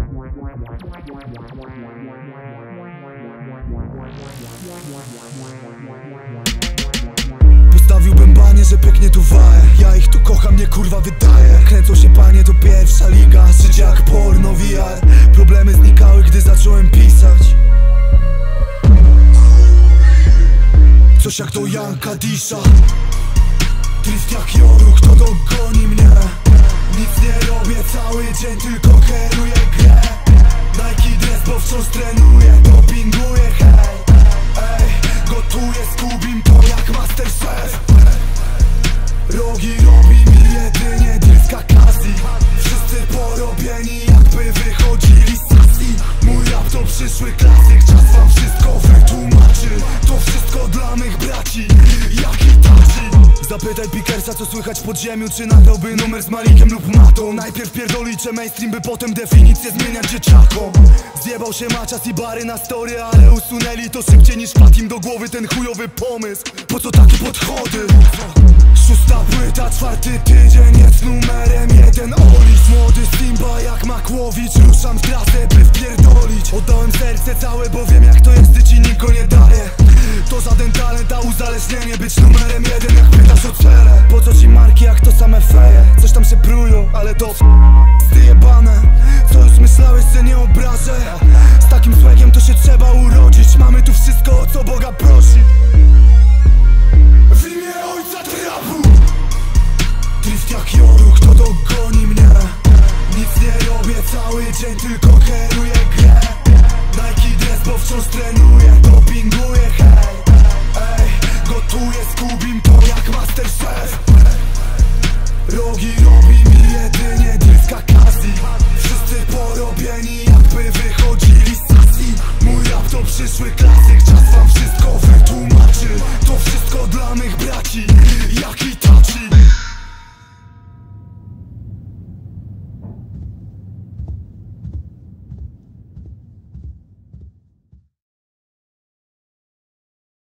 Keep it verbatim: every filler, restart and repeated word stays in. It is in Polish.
Postawiłbym banie, że pięknie tu waje. Ja ich tu kocham, nie kurwa wydaje. Kręcą się panie, to pierwsza liga. Życie jak porno V R. Problemy znikały, gdy zacząłem pisać. Coś jak to Janka Disha. Drift jak Joru, kto dogoni mnie? Nic nie robię cały dzień, tylko kieruję grę. Nike dress, bo wciąż trenuję, dopinguję, hej. Ej, gotuję z Kubim to jak Masterchef. Rogi robi mi jedynie drift Kakashi. Wszyscy porobieni jakby wychodzili z sesji. Mój rap to przyszły klasyk, czas wam wszystko wytłumaczy. To wszystko dla mych braci, jak Itachi. Zapytaj Pickersa, co słychać w podziemiu. Czy nagrałby numer z Malikiem lub Matą. Najpierw pierdolicie mainstream, by potem definicję zmieniać dzieciakom. Zjebał się Macias i bary na story, ale usunęli to szybciej niż wpadł im do głowy ten chujowy pomysł. Po co takie podchody? Szósta płyta, czwarty tydzień jest numerem jeden. Olis, młody Simba jak Makłowicz. Ruszam w trasę, by wpierdolić. Oddałem serce całe, bo wiem jak to jest, gdy ci nikt go nie daje. To żaden talent, a uzależnienie. Być numerem jeden jak pytasz o cele. Po co ci marki jak to same feje? Coś tam się prują, ale to zjebane. Co już myślałeś, że nie obrażę? Z takim swagiem to się trzeba urodzić. Mamy tu wszystko, o co Boga prosi. W imię ojca trapu. Drift jak Joru, kto dogoni mnie? Nic nie robię cały dzień, tylko kieruję grę. Nike dress, bo wciąż trenuję, dopinguję, hej. Ej, gotuję z Kubim to jak Masterchef. Rogi robi mi jedynie drift Kakashi. Wszyscy porobieni